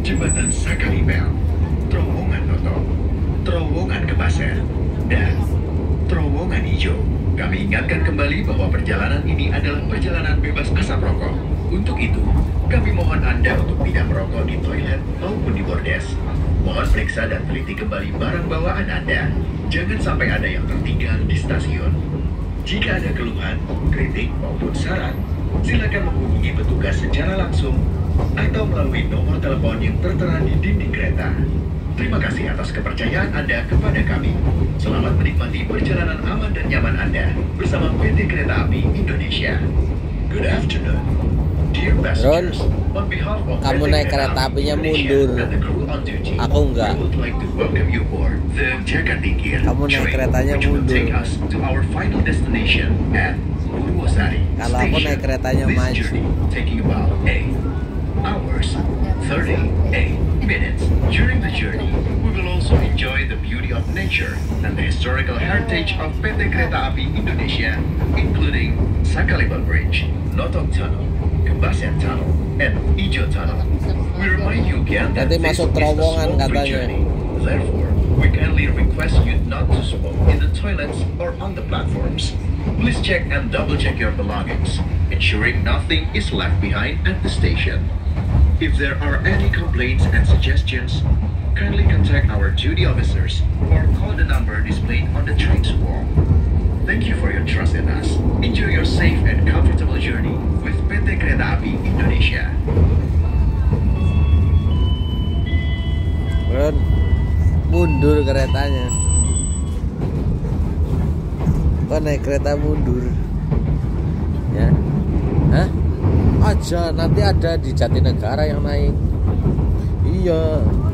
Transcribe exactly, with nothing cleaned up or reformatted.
Jembatan Sakalibel, terowongan Noto, terowongan Kebaser, dan terowongan hijau. Kami ingatkan kembali bahwa perjalanan ini adalah perjalanan bebas asap rokok. Untuk itu, kami mohon Anda untuk tidak merokok di toilet maupun di bordes. Mohon periksa dan teliti kembali barang bawaan Anda. Jangan sampai ada yang tertinggal di stasiun. Jika ada keluhan, kritik maupun saran, silakan menghubungi petugas secara langsung atau melalui nomor telepon yang tertera di dinding kereta. Terima kasih atas kepercayaan Anda kepada kami. Selamat menikmati perjalanan aman dan nyaman Anda bersama P T Kereta Api Indonesia. Good afternoon, dear passengers. On behalf of Kamu P T naik kereta apinya mundur. and the crew on duty, Aku enggak. we would like to welcome you aboard the Jagatingkir Kamu naik train, keretanya which will mundur. take us to our final destination at Purwosari Kalau aku Station. naik keretanya This maju. journey taking about eight hours, thirty-eight minutes. During the journey, we will also enjoy the beauty of nature and the historical heritage of P T Kereta Api Indonesia, including Sakalibel Bridge, Notok Tunnel, Kebasen Tunnel, and Ijo Tunnel. We remind you again that Nanti this masuk is a terowongan smoke-free katanya. journey. Therefore, we kindly request you not to smoke in the toilets or on the platforms. Please check and double-check your belongings, ensuring nothing is left behind at the station. If there are any complaints and suggestions, kindly contact our duty officers or call the number displayed on the train's wall. Thank you for your trust in us. Enjoy your safe and comfortable journey with P T Kereta Api Indonesia. Bron, mundur keretanya. Kok naik kereta mundur? Ya, hah? Aja nanti ada di Jatinegara yang naik. Iya.